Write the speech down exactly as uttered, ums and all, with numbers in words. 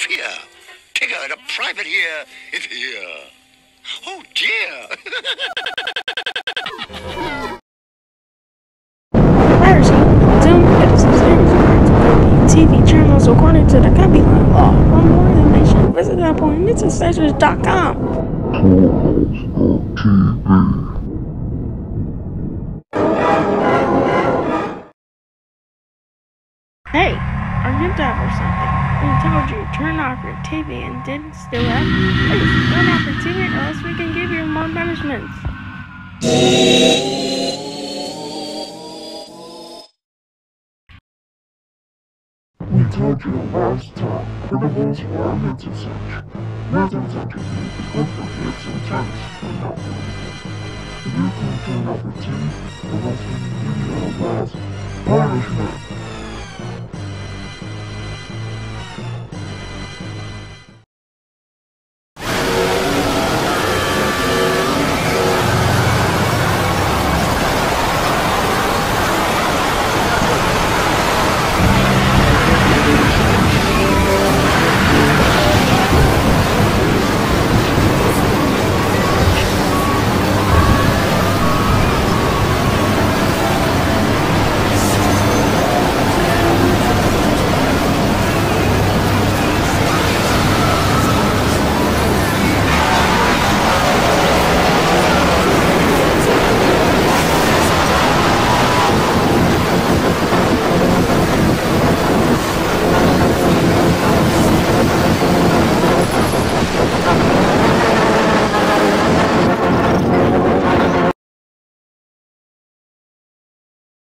fear. Tigger, the private here, is here. Oh, dear. Piracy, Zoom, and subsidiaries of T V channels according to the copyright law. For more information, visit our point intercessors dot com. Hey, are you deaf or something? We told you turn off your T V and didn't still have. Please turn off your T V or else we can give you more punishments. We told you last time, but the rules were meant to search. Nothing's entertained, but for kids and text for nothing. If you can turn off your T V, the rest of the video last punishment.